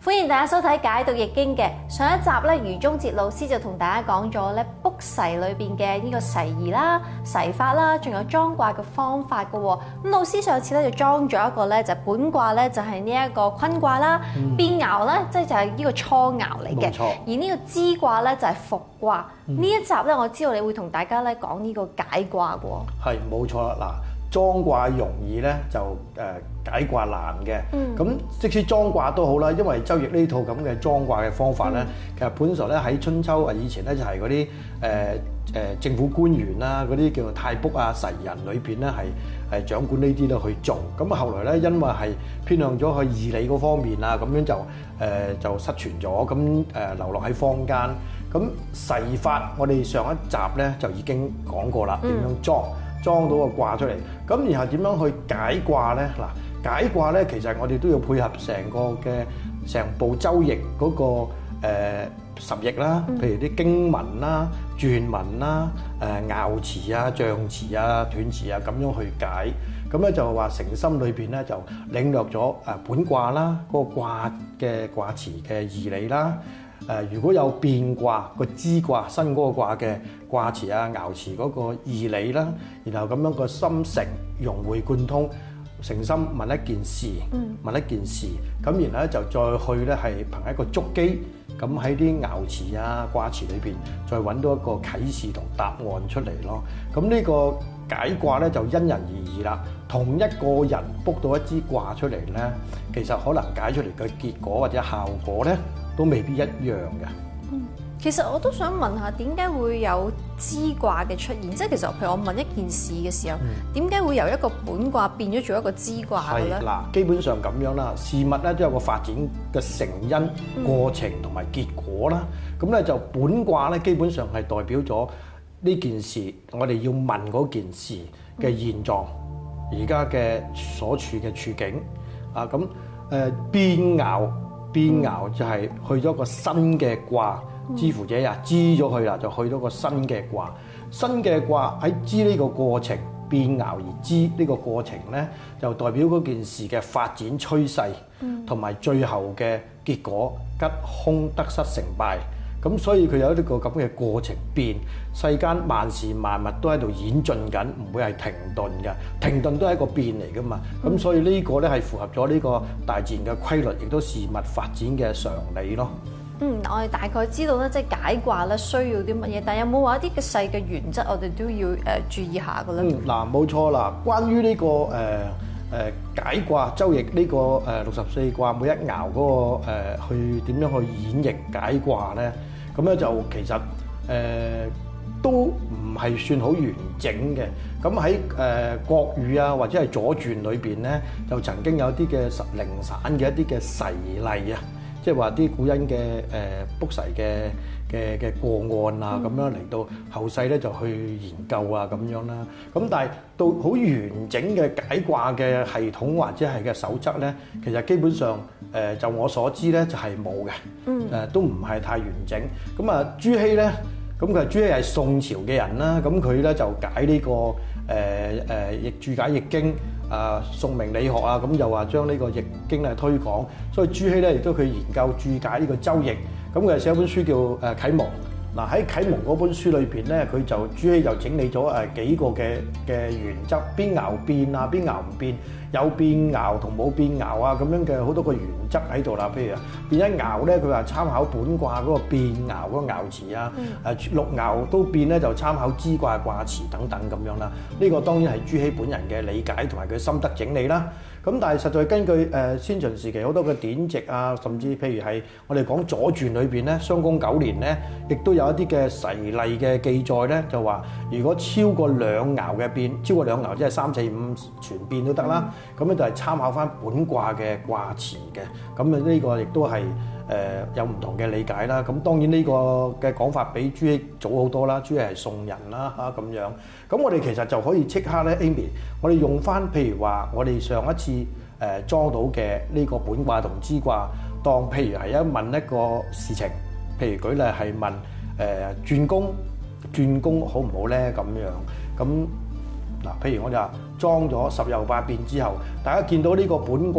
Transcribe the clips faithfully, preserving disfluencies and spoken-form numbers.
歡迎大家收睇解讀易經嘅上一集咧，余宗哲老師就同大家講咗咧卜筮裏邊嘅呢個筮儀啦、筮法啦，仲有裝卦嘅方法嘅喎。咁老師上次咧就裝咗一個咧，就本卦咧就係呢一個坤卦啦，嗯、變爻咧即係就係呢個初爻嚟嘅。冇錯。而呢個支卦咧就係伏卦。呢、嗯、一集咧我知道你會同大家咧講呢個解卦嘅喎。係冇錯啦，嗱。裝卦容易咧，就誒解卦難嘅。咁、嗯、即使裝卦都好啦，因為周易呢套咁嘅裝卦嘅方法咧，嗯、其實本來咧喺春秋啊以前咧就係嗰啲誒誒政府官員啦，嗰啲叫做太卜啊、筮人裏邊咧係係掌管呢啲咧去做。咁啊後來咧因為係偏向咗去義理嗰方面啊，咁樣就誒、呃、就失傳咗，咁誒流落喺坊間。咁筮法我哋上一集咧就已經講過啦，點樣裝？嗯裝到個卦出嚟，咁然後點樣去解卦咧？嗱，解卦咧，其實我哋都要配合成個嘅成部周易嗰、那個誒、呃、十翼啦，譬如啲經文啦、篆文啦、誒爻辭啊、象辭啊、斷辭啊，咁樣去解。咁咧就話誠心裏邊咧就領略咗誒本卦啦，嗰、那個卦嘅卦辭嘅義理啦。誒、呃，如果有變卦個支卦新嗰個卦嘅卦辭啊、爻辭嗰個義理啦，然後咁樣個心誠融會貫通，誠心問一件事，嗯、問一件事，咁然後咧就再去咧係憑一個觸機，咁喺啲爻辭啊、卦辭裏邊再揾到一個啟示同答案出嚟咯。咁呢個解卦咧就因人而異啦。同一個人卜到一支卦出嚟咧，其實可能解出嚟嘅結果或者效果咧，都未必一樣嘅。 嗯，其實我都想問下，點解會有支卦嘅出現？即係其實譬如我問一件事嘅時候，點解、嗯、會由一個本卦變咗做一個支卦嘅咧？ 嗱，基本上咁樣啦，事物咧都有個發展嘅成因、過程同埋結果啦。咁咧、嗯、就本卦咧，基本上係代表咗呢件事，我哋要問嗰件事嘅現狀。嗯而家嘅所處嘅處境啊，咁誒變爻變爻就係去咗個新嘅卦，知乎者也，知咗佢啦，就去咗個新嘅卦。新嘅卦喺知呢個過程，變爻而知呢個過程咧，就代表嗰件事嘅發展趨勢，同埋最後嘅結果吉凶得失成敗。咁所以佢有呢個咁嘅過程變，世間萬事萬物都喺度演進緊，唔會係停頓嘅。停頓都係一個變嚟噶嘛。咁、嗯、所以呢個咧係符合咗呢個大自然嘅規律，亦都事物發展嘅常理咯。 嗯，我哋大概知道咧，即係解卦咧需要啲乜嘢，但係有冇話一啲嘅細嘅原則，我哋都要誒注意下嘅咧？嗯，嗱， 冇錯啦。關於呢、這個誒誒、呃、解卦周易呢個誒六十四卦每一爻嗰、那個、呃、去點樣去演繹解卦咧？咁咧就其實誒、呃、都唔係算好完整嘅。咁喺誒國語啊或者係左傳裏邊咧，就曾經有啲嘅零散嘅一啲嘅筮例啊，即係話啲古人嘅誒卜筮嘅嘅嘅個案啊，咁樣嚟到後世咧就去研究啊咁樣啦。咁但係到好完整嘅解卦嘅系統或者係嘅守則咧，其實基本上誒、呃、就我所知咧就係冇嘅。嗯。誒都唔係太完整。咁啊朱熹咧，咁佢朱熹係宋朝嘅人啦，咁佢咧就解呢、這個誒誒易注解易經啊，宋明理學啊，咁又話將呢個易經咧推廣，所以朱熹咧亦都佢研究注解呢個周易。咁佢寫一本書叫誒《啟蒙》。嗱喺《啟蒙》嗰本書裏邊咧，佢就朱熹就整理咗誒幾個嘅嘅原則，邊爻變啊，邊爻唔變，有變爻同冇變爻啊，咁樣嘅好多個原則喺度啦。譬如啊，變一爻咧，佢話參考本卦嗰個變爻嗰個爻辭啊，誒六爻都變咧，就參考支卦卦辭等等咁樣啦。呢個當然係朱熹本人嘅理解同埋佢心得整理啦。咁但係實在根據誒先秦時期好多嘅典籍啊，甚至譬如係我哋講左傳裏邊咧，襄公九年咧，亦都有一啲嘅筮例嘅記載咧，就話如果超過兩爻嘅變，超過兩爻即係三四五全變都得啦。咁咧、嗯、就係參考翻本卦嘅卦辭嘅。咁啊呢個亦都係誒有唔同嘅理解啦。咁當然呢個嘅講法比朱熹早好多啦，朱熹係宋人啦嚇咁樣。咁我哋其實就可以即刻咧 ，Amy， 我哋用翻譬如話我哋上一次誒裝到嘅呢個本卦同支卦，當譬如係一問一個事情，譬如舉例係問誒轉工，轉工好唔好咧咁樣。咁嗱，譬如我哋話裝咗十有八變之後，大家見到呢個本卦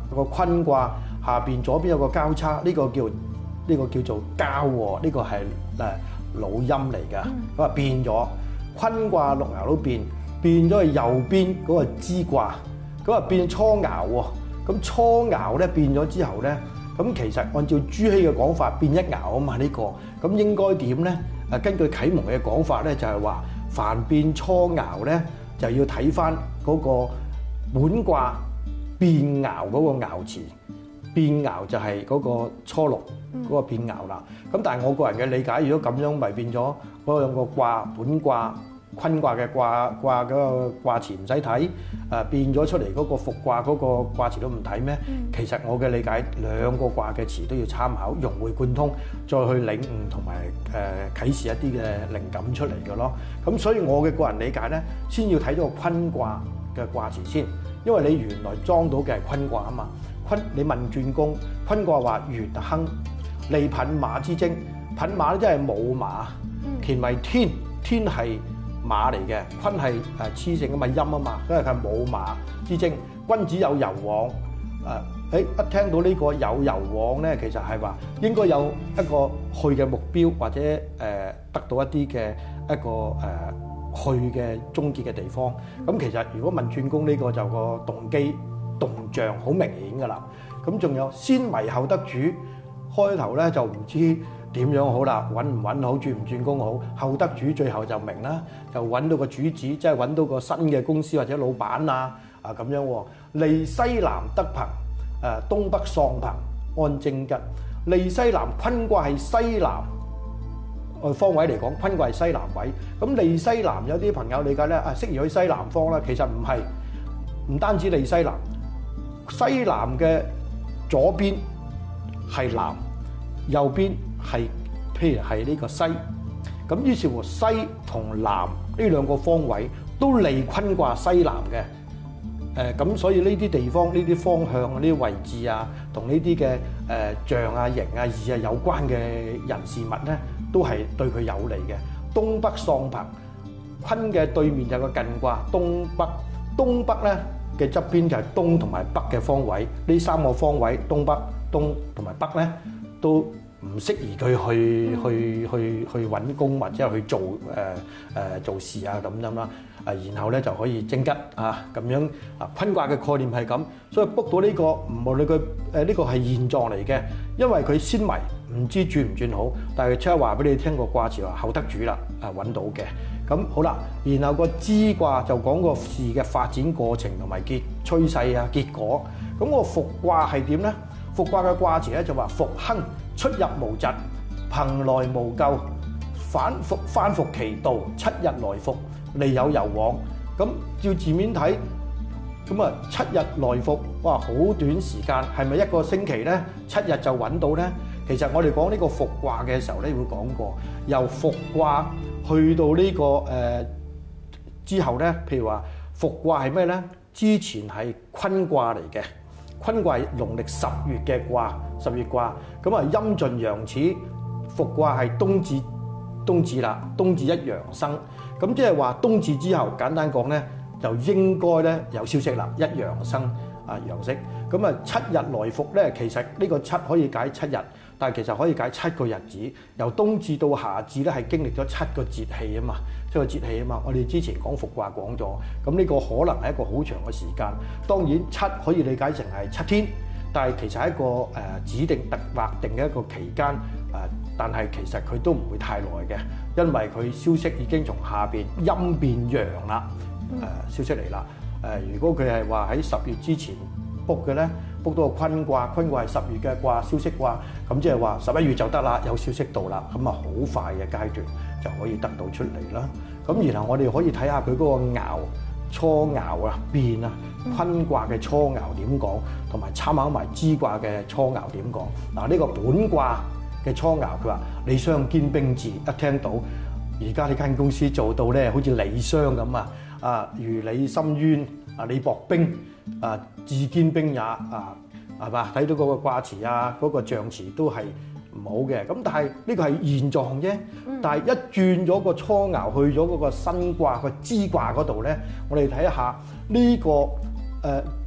有個坤卦，下邊左邊有個交叉，呢、這個叫呢、這個叫做交喎，呢、這個係誒老音嚟㗎。咁啊、嗯、變咗坤卦六爻都變，變咗去右邊嗰個支卦，咁啊變初爻喎。咁初爻咧變咗之後咧，咁其實按照朱熹嘅講法，變一爻啊嘛呢、這個，咁應該點咧？誒根據啟蒙嘅講法咧，就係話凡變初爻咧，就要睇翻嗰個本卦變爻嗰個爻辭，變爻就係嗰個初六嗰個變爻啦。咁但係我個人嘅理解，如果咁樣咪變咗嗰兩個卦本卦坤卦嘅卦卦嗰個卦辭唔使睇，誒變咗出嚟嗰個復卦嗰個卦辭都唔睇咩？嗯、其實我嘅理解兩個卦嘅詞都要參考，融會貫通，再去領悟同埋誒啟示一啲嘅靈感出嚟嘅咯。咁所以我嘅個人理解咧，先要睇咗個坤卦嘅卦辭先，因為你原來裝到嘅係坤卦啊嘛。坤你問轉公，坤卦話月亨，利牝馬之精，牝馬咧即係母馬，乾為天，天係馬嚟嘅，坤係誒雌性嘅咪陰啊嘛，因為佢係母馬之精，君子有攸往。誒誒一聽到呢個有攸往咧，其實係話應該有一個去嘅目標，或者誒得到一啲嘅一個誒去嘅終結嘅地方。咁其實如果問轉公呢個就個動機動向好明顯㗎啦。咁仲有先迷後得主，開頭咧就唔知點樣好啦，揾唔揾好，轉唔轉工好，後得主最後就明啦，就揾到個主子，即係揾到個新嘅公司或者老闆啊啊咁樣喎。利西南得朋，誒東北喪朋，安正吉。利西南坤卦係西南，按方位嚟講，坤卦係西南位。咁利西南有啲朋友理解咧，啊適宜去西南方啦。其實唔係，唔單止利西南，西南嘅左邊係南，右邊係譬如係呢個西。咁於是乎西同南呢兩個方位都利坤卦西南嘅。誒咁、呃，所以呢啲地方、呢啲方向、呢啲位置啊，同呢啲嘅誒象啊、形啊、義啊有關嘅人事物咧，都係對佢有利嘅。東北喪朋，坤嘅對面就係個艮卦東北，東北咧嘅側邊就係東同埋北嘅方位，呢三個方位東北、東同埋北咧都唔適宜佢去去去去揾工或者去做誒誒、呃、做事啊咁樣啦。誒然後咧就可以正吉啊咁樣啊，坤卦嘅概念係咁，所以 book 到呢、這個無論佢誒呢個係現狀嚟嘅，因為佢先迷唔知轉唔轉好，但係即刻話俾你聽個卦辭話後得主啦，啊揾到嘅。咁好啦，然後個支卦就講個事嘅發展過程同埋結趨勢啊結果。咁個復卦係點咧？復卦嘅卦辭咧就話復亨，出入無疾，朋來無咎，反復翻復其道，七日來復，利有攸往。咁照字面睇，咁啊七日來復，哇好短時間，係咪一個星期咧？七日就揾到咧？其實我哋講呢個復卦嘅時候咧，會講過，由復卦去到呢、這個誒、呃、之後咧，譬如話復卦係咩咧？之前係坤卦嚟嘅。坤卦係農曆十月嘅卦，十月卦咁啊陰盡陽始，復卦係冬至，冬至啦，冬至一陽生，咁即係話冬至之後，簡單講咧，就應該咧有消息啦，一陽生啊陽息，咁啊七日來復咧，其實呢個七可以解七日，但係其實可以解七個日子，由冬至到夏至咧係經歷咗七個節氣啊嘛。個節氣啊嘛，我哋之前講復卦講咗，咁呢個可能係一個好長嘅時間。當然七可以理解成係七天，但係其實係一個誒、呃、指定特劃定嘅一個期間誒、呃，但係其實佢都唔會太耐嘅，因為佢消息已經從下邊陰變陽啦，誒、呃、消息嚟啦。誒、呃、如果佢係話喺十月之前 book 嘅咧 ，book 到個坤卦，坤卦係十月嘅卦，消息卦，咁即係話十一月就得啦，有消息到啦，咁啊好快嘅階段就可以得到出嚟啦。咁然後我哋可以睇下佢嗰個爻初爻啊變啊，坤卦嘅初爻點講，同埋參考埋支卦嘅初爻點講。嗱、這、呢個本卦嘅初爻，佢話李商兼兵字，一聽到而家呢間公司做到咧，好似李商咁啊，啊如李深淵啊，李薄冰啊，自兼兵也啊，係嘛？睇到嗰個卦辭啊，嗰、那個象辭都係唔好嘅，咁但係呢個係現狀啫。嗯、但係一轉咗個初爻去咗嗰個新卦個支卦嗰度咧，我哋睇下呢、這個誒、呃、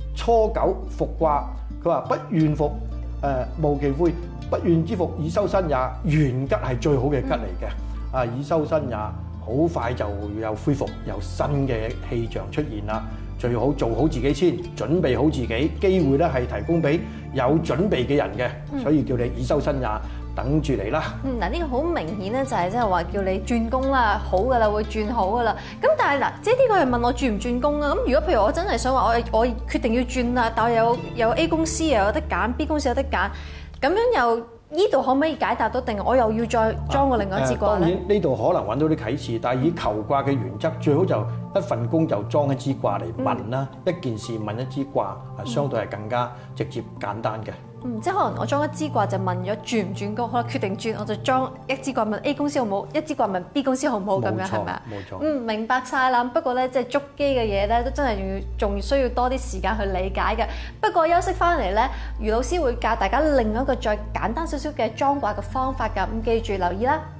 初九復卦，佢話不怨復，誒、呃、無其悔，不怨之復，以修身也。元吉係最好嘅吉嚟嘅，啊、嗯、以修身也，好快就有恢復，有新嘅氣象出現啦。最好做好自己先，準備好自己，機會咧係提供俾有準備嘅人嘅，嗯、所以叫你以修身也。等住你啦。 嗯，嗱呢個好明顯咧，就係即係話叫你轉工啦，好噶啦，會轉好噶啦。咁但係嗱，即係呢個係問我轉唔轉工啊？咁如果譬如我真係想話我我決定要轉啦，但係有有 A 公司又有得揀 ，B 公司有得揀，咁樣又呢度可唔可以解答到？定我又要再裝個另外一支卦咧？當然呢度可能揾到啲啟示，但係以求卦嘅原則，最好就一份工就裝一支卦嚟問啦。嗯、一件事問一支卦，係相對係更加直接簡單嘅。 嗯，即係可能我裝一支卦就問咗轉唔轉工，好啦，決定轉我就裝一支卦問 A 公司好唔好，一支卦問 B 公司好唔好咁樣係咪啊？ 冇錯。 嗯，明白晒啦。不過咧，即係捉機嘅嘢咧，都真係仲要仲需要多啲時間去理解嘅。不過休息翻嚟咧，余老師會教大家另一個再簡單少少嘅裝卦嘅方法㗎。咁記住留意啦。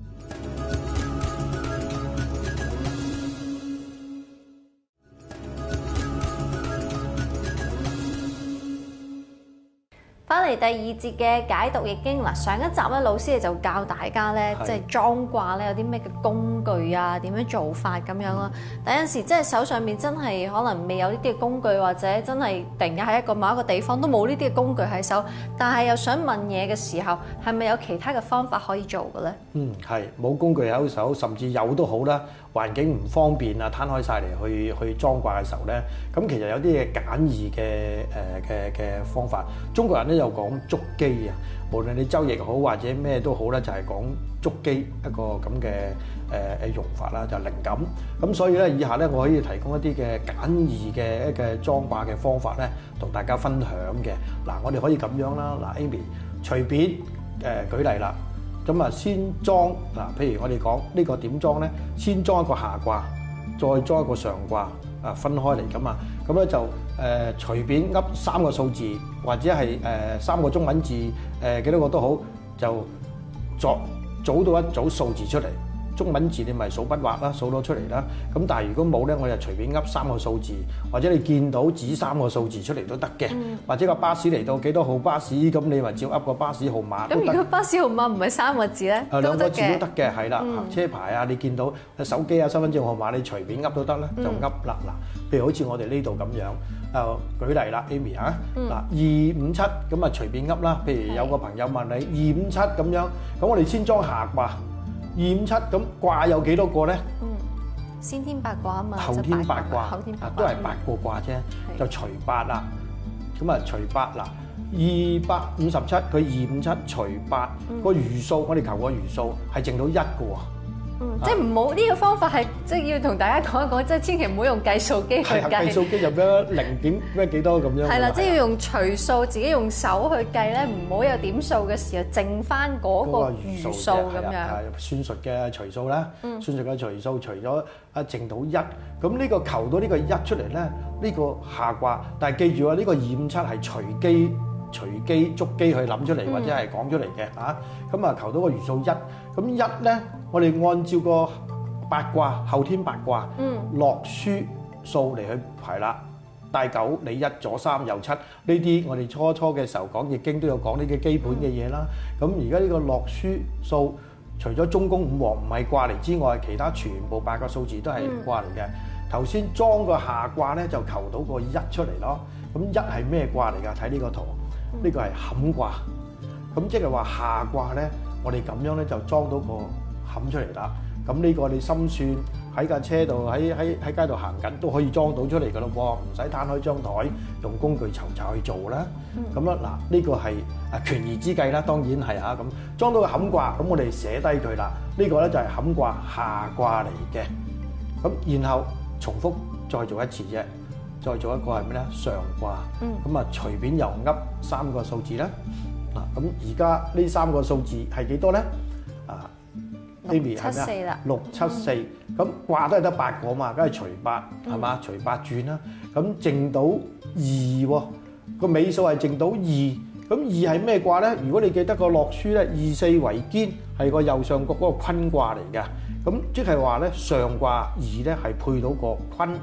翻嚟第二節嘅解讀易經嗱，上一集咧老師就教大家咧，即係裝卦咧有啲咩嘅工具啊，點樣做法咁樣啦。但有陣時即係手上面真係可能未有呢啲嘅工具，或者真係突然間喺一個某一個地方都冇呢啲嘅工具喺手，但係又想問嘢嘅時候，係咪有其他嘅方法可以做嘅咧？嗯， 係冇工具喺手，甚至有都好啦，環境唔方便啊，攤開晒嚟去去裝卦嘅時候咧，咁其實有啲嘢簡易嘅誒嘅嘅方法。中國人咧又講捉機啊，無論你周易好或者咩都好咧，就係講捉機一個咁嘅誒誒用法啦，就係靈感。咁所以咧，以下咧我可以提供一啲嘅簡易嘅一個裝卦嘅方法咧，同大家分享嘅。嗱，我哋可以咁樣啦，嗱 Amy 隨便誒、呃、舉例啦。咁啊，先裝嗱，譬如我哋講呢個點裝咧，先裝一個下卦，再裝一個上卦，啊分開嚟㗎嘛。咁咧就誒、呃、隨便噏三個數字，或者係誒、呃、三個中文字，誒、呃、幾多個都好，就作組到一組數字出嚟。中文字你咪數筆畫啦，數到出嚟啦。咁但係如果冇咧，我就隨便噏三個數字，或者你見到指三個數字出嚟都得嘅。嗯、或者個巴士嚟到幾多號巴士，咁你咪照噏個巴士號碼。 咁如果巴士號碼唔係三個字咧， 誒兩個字都得嘅，係啦。嗯、車牌啊，你見到手機啊、身份證號碼，你隨便噏都得啦，就噏啦嗱。譬如好似我哋呢度咁樣，誒舉例啦 ，Amy 啊，嗱二五七咁啊隨便噏啦。譬如有個朋友問你二五七咁樣，咁我哋先裝下卦。二五七咁卦有幾多個咧？ 嗯，先天八卦啊嘛， 後天八卦， 後天八卦都係八個卦啫，嗯、就除八啦。咁啊除八嗱，二百五十七佢二五七除八個餘數，我哋求個餘數係剩到一個喎。 嗯，即係唔好呢個方法係即係要同大家講一講，即係千祈唔好用計數機去計。 計數機入咗零點咩幾多咁樣。 係啦，即係要用除數，自己用手去計咧，唔好有點數嘅時候剩翻嗰個餘數咁樣。 算術嘅除數啦，算術嘅除數除咗啊剩到一，咁呢個求到呢個一出嚟咧，呢個下卦，但係記住啊，呢個二五七係隨機隨機捉機去諗出嚟或者係講出嚟嘅嚇，咁啊求到個餘數一，咁一咧。我哋按照個八卦後天八卦落書數嚟去排啦，大九你一左三右七呢啲，我哋初初嘅時候講易經都有講呢啲基本嘅嘢啦。咁而家呢個落書數，除咗中宮五黃唔係卦嚟之外，其他全部八個數字都係卦嚟嘅。頭先裝個下卦咧，就求到個一出嚟咯。咁一係咩卦嚟㗎？睇呢個圖，呢個係坎卦。咁即係話下卦咧，我哋咁樣咧就裝到個冚出嚟啦，咁呢個你心算喺架車度，喺喺喺街度行緊都可以裝到出嚟噶咯喎，唔使攤開張台用工具籌籌去做啦。咁啊嗱，呢個係啊權宜之計啦，當然係嚇咁裝到個坎卦，咁我哋寫低佢啦。呢個咧就係坎卦下卦嚟嘅。咁然後重複再做一次啫，再做一個係咩咧？上卦。咁啊隨便又噏三個數字啦。嗱，咁而家呢三個數字係幾多咧？啊，Amy 係咩啊？六七四，咁卦都係得八個嘛，梗係除八係嘛？除八轉啦，咁剩到二喎，個尾數係剩到二，咁二係咩卦咧？如果你記得個洛書咧，二四為堅係個右上角嗰個坤卦嚟嘅，咁即係話咧上卦二咧係配到個坤，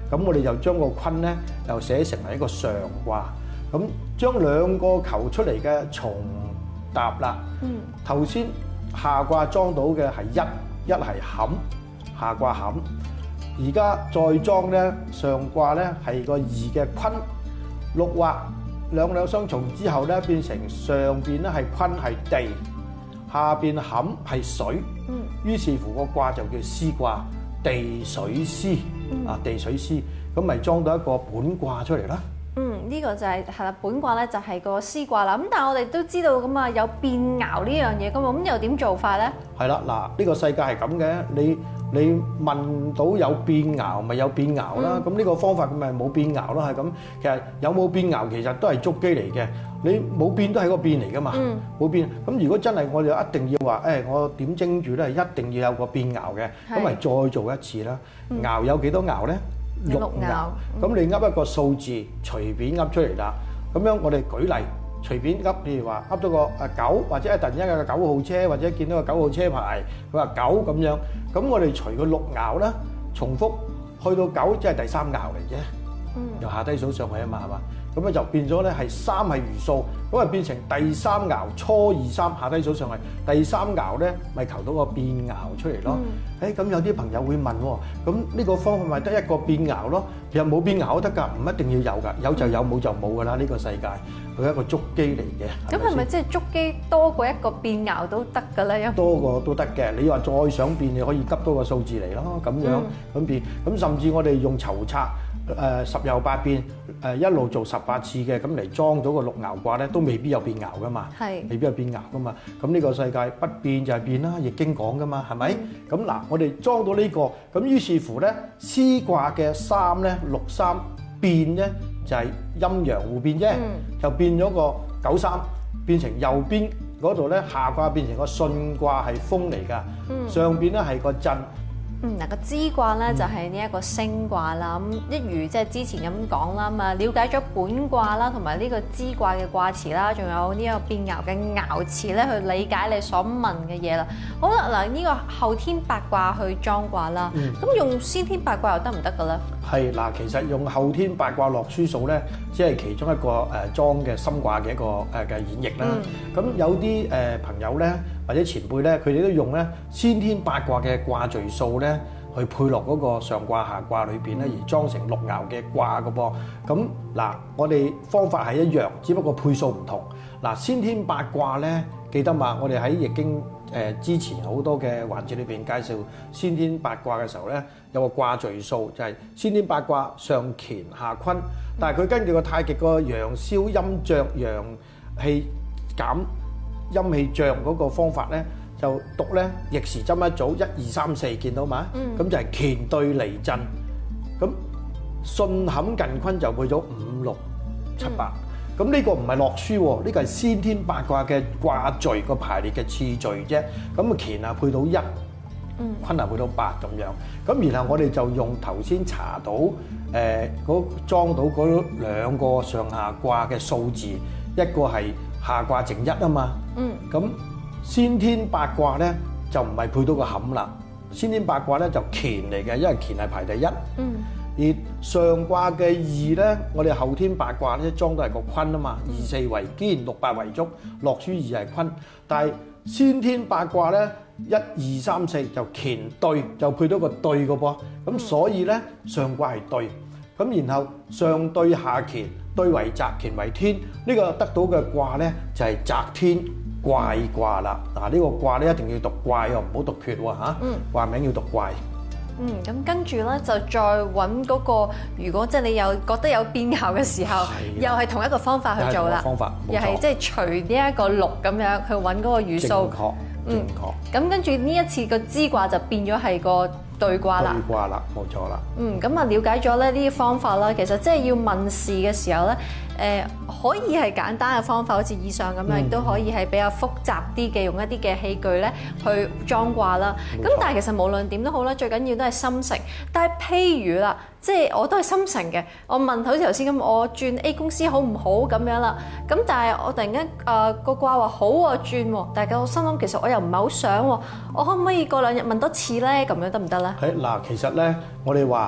咁我哋就將個坤咧又寫成為一個上卦。咁將兩個求出嚟嘅重搭啦。 嗯。頭先下卦裝到嘅係一，一係坎，下卦坎。而家再裝咧上卦咧係個二嘅坤，六畫兩兩相從之後咧變成上邊咧係坤係地，下邊坎係水。嗯。於是乎個卦就叫師卦，地水師。嗯。啊，地水師，咁咪裝到一個本卦出嚟啦。 嗯，呢、這個就係係啦，本卦咧就係個師卦啦。咁但係我哋都知道咁啊，有變爻呢樣嘢噶嘛，咁又點做法咧？係啦， 嗱，呢個世界係咁嘅，你你問到有變爻，咪有變爻啦。咁呢、嗯、個方法咁咪冇變爻咯，係咁。其實有冇變爻其實都係捉機嚟嘅，你冇變都係個變嚟噶嘛，冇、嗯、變。咁如果真係我哋一定要話，誒、哎、我點精住咧，一定要有個變爻嘅，咁咪再做一次啦。爻、嗯、有幾多爻咧？六爻，咁你噏一個數字，隨便噏出嚟啦。咁樣我哋舉例，隨便噏，譬如話噏到個誒九，或者係突然間有個九號車，或者見到個九號車牌，佢話九咁樣。咁我哋除個六爻啦，重複去到九，即係第三爻嚟啫。嗯，由下低數上去啊嘛，係嘛？咁咧就變咗咧係三係餘數，咁啊變成第三爻初二三下低數上去，第三爻咧咪求到個變爻出嚟咯。誒咁、嗯、有啲朋友會問喎，咁呢個方法咪得一個變爻咯？其實冇變爻都得㗎，唔一定要有㗎，有就有，冇就冇㗎啦。呢、呢個世界佢係一個捉機嚟嘅。咁係咪即係捉機多過一個變爻都得㗎咧？多過都得嘅，你話再想變，你可以急多個數字嚟咯，咁樣咁、嗯、變。咁甚至我哋用籌策。誒、呃、十有八變，誒、呃、一路做十八次嘅，咁嚟裝到個六爻卦咧，都未必有變爻噶嘛，是未必有變爻噶嘛。咁呢個世界不變就係變啦，易經講噶嘛，係咪？咁嗱、嗯，我哋裝到呢、這個，咁於是乎咧，師卦嘅三咧六三變咧就係、是、陰陽互變啫，嗯、就變咗個九三，變成右邊嗰度咧下卦變成個巽卦係風嚟㗎，嗯、上邊咧係個震。嗯，嗱個支卦咧就係呢一個升卦啦，咁一如即係之前咁講啦，咁啊了解咗本卦啦，同埋呢個支卦嘅卦辭啦，仲有呢個變爻嘅爻辭咧，去理解你所問嘅嘢啦。好啦，嗱呢個後天八卦去裝卦啦，咁、嗯、用先天八卦又得唔得㗎咧？係嗱，其實用後天八卦落書數咧，只係其中一個誒裝嘅深卦嘅一個誒嘅演繹啦。咁、嗯、有啲誒朋友咧，或者前輩咧，佢哋都用咧先天八卦嘅卦序數咧，去配落嗰個上卦下卦裏邊咧，而裝成六爻嘅卦嘅噃。咁嗱，我哋方法係一樣，只不過配數唔同。嗱，先天八卦咧，記得嘛？我哋喺易經誒之前好多嘅環節裏邊介紹先天八卦嘅時候咧，有個卦序數就係先天八卦上乾下坤，但係佢根據個太極個陽消陰漲陽氣減陰氣漲嗰個方法咧，就讀咧逆時針一組一二三四，見到嘛？咁、嗯、就係乾兌離震，咁巽坎艮坤就配咗五六七八。咁呢個唔係落書喎，呢個係先天八卦嘅卦序個排列嘅次序啫。咁啊乾啊配到一，坤啊配到八咁樣。咁然後我哋就用頭先查到誒嗰裝到嗰兩個上下卦嘅數字，一個係下卦正一啊嘛。咁、嗯、先天八卦咧就唔係配到個坎啦，先天八卦咧就乾嚟嘅，因為乾係排第一。嗯而上卦嘅二咧，我哋後天八卦咧裝都係個坤啊嘛，二四為堅，六八為足，落書二係坤。但係先天八卦咧，一二三四就乾兌，就配到個兌個噃。咁所以咧上卦係兌，咁然後上兌下乾，兌為澤，乾為天。呢個得到嘅卦咧就係澤天怪卦啦。嗱，呢個卦咧一定要讀怪喎，唔好讀缺喎嚇。卦名要讀怪。嗯，咁跟住咧就再揾嗰個，如果即係你有覺得有變爻嘅時候，又係同一個方法去做啦。方法，又係即係除呢一個六咁樣去揾嗰個餘數。正確，正確。咁跟住呢一次個支卦就變咗係個兌卦啦。兌卦啦，冇錯啦。嗯，咁啊了解咗咧呢啲方法啦，其實即係要問事嘅時候咧。誒、呃、可以係簡單嘅方法，好似以上咁樣，亦都、嗯、可以係比較複雜啲嘅，用一啲嘅器具咧去裝卦啦。咁錯但係其實無論點都好啦，最緊要都係心誠。但係譬如啦，即係我都係心誠嘅，我問好似頭先咁，我轉 A 公司好唔好咁樣啦？咁但係我突然間誒個卦話好喎轉喎，但係我心諗其實我又唔係好想喎，我可唔可以過兩日問多次咧？咁樣得唔得咧？誒嗱，其實咧我哋話。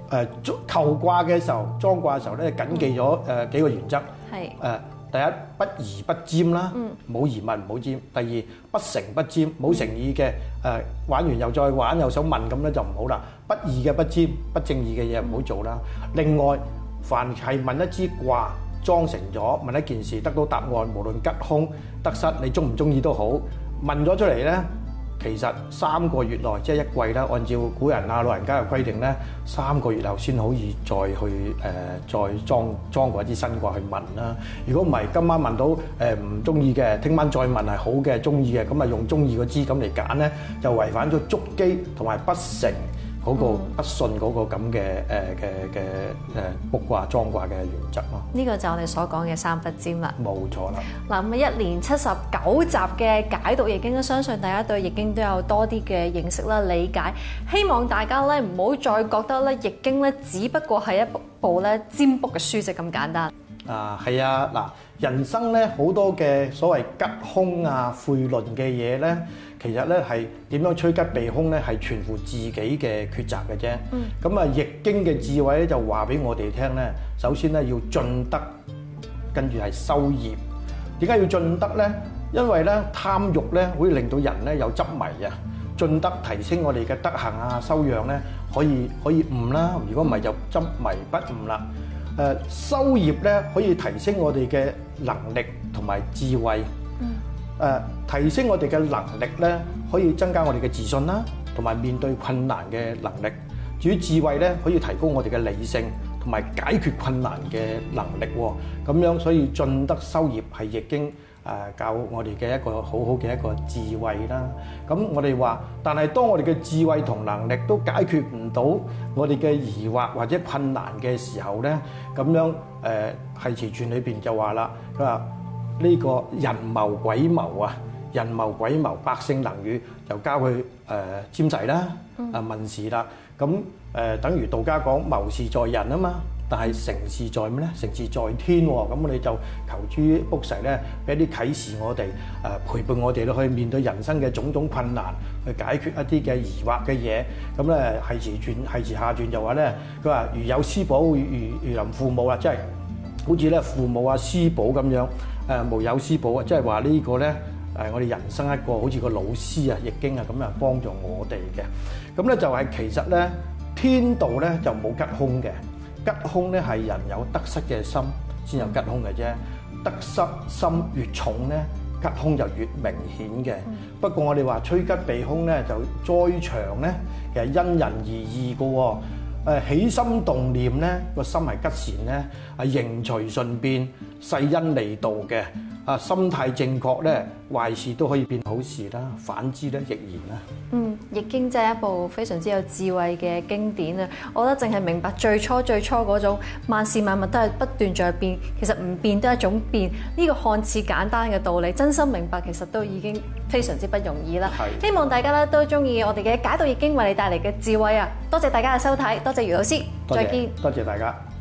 誒求卦嘅時候，裝卦嘅時候咧，謹記咗誒幾個原則。 係誒第一，不疑不占啦，冇疑問唔好占。第二，不誠不占，冇誠意嘅誒玩完又再玩又想問咁咧就唔好啦。不義嘅不占，不正義嘅嘢唔好做啦。另外，凡係問一支卦裝成咗問一件事得到答案，無論吉凶得失，你中唔中意都好，問咗出嚟咧。其實三個月內即係一季啦，按照古人啊老人家嘅規定咧，三個月後先可以再去誒、呃、再裝裝過一支新卦去問啦。如果唔係今晚問到誒唔中意嘅，聽、呃、晚再問係好嘅中意嘅，咁啊用中意嗰支咁嚟揀咧，就違反咗足機同埋不誠嗰、那個、嗯、不信嗰個咁嘅誒嘅嘅誒卜卦裝卦嘅原則咯。 呢個就係我哋所講嘅三不占啦。冇錯啦。 嗱咁一連七十九集嘅解讀易經，相信大家對易經都有多啲嘅認識啦、理解。希望大家咧唔好再覺得咧易經咧只不過係一部咧占卜嘅書籍咁簡單。 啊，係啊，嗱，人生咧好多嘅所謂吉凶啊、悖論嘅嘢咧，其實咧係點樣趨吉避凶咧，係全乎自己嘅抉擇嘅啫。咁啊、嗯，易經嘅智慧咧就話俾我哋聽咧，首先咧要進德，跟住係修業。點解要進德咧？因為咧貪欲咧會令到人咧有執迷啊。進德提升我哋嘅德行啊、修養咧，可以可以悟啦。如果唔係就執迷不悟啦。誒修業咧可以提升我哋嘅能力同埋智慧，誒、嗯呃、提升我哋嘅能力咧可以增加我哋嘅自信啦，同埋面對困難嘅能力。至於智慧咧可以提高我哋嘅理性同埋解決困難嘅能力喎。咁樣所以進德修業係易經誒教我哋嘅一個好好嘅一個智慧啦。咁我哋話，但係當我哋嘅智慧同能力都解決唔到我哋嘅疑惑或者困難嘅時候咧，咁樣誒繫辭傳裏邊就話啦，佢話呢個人謀鬼謀啊，人謀鬼謀，百姓能與，就交去誒占筮啦，啊問事啦。咁誒等於道家講謀事在人啊嘛。但係成事在咩咧？成事在天喎。咁我哋就求諸卜筮咧，俾啲啟示我哋，誒陪伴我哋去面對人生嘅種種困難，去解決一啲嘅疑惑嘅嘢。咁咧繫辭傳繫辭下傳就話咧，佢話如有師寶，如如臨父母啦，即係好似咧父母啊師寶咁樣，誒無有師寶啊，即係話呢個咧誒我哋人生一個好似個老師啊，易經啊咁啊幫助我哋嘅。咁咧就係其實咧天道咧就冇吉凶嘅。吉凶咧係人有得失嘅心先有吉凶嘅啫，得失心越重咧，吉凶就越明顯嘅。嗯、不過我哋話趨吉避凶咧，就災長咧，其實因人而異嘅喎。誒起心動念咧，個心係吉善咧，係迎隨順變，世因利導嘅。啊，心態正確咧，壞事都可以變好事啦。反之咧，亦然啦。嗯， 易經真係一部非常之有智慧嘅經典啊！我覺得淨係明白最初最初嗰種萬事萬物都係不斷在變，其實唔變都係一種變。呢、這個看似簡單嘅道理，真心明白其實都已經非常之不容易啦。係。希望大家咧都中意我哋嘅解讀易經為你帶嚟嘅智慧啊！多謝大家嘅收睇，多謝余老師， 多謝再見。 多謝大家。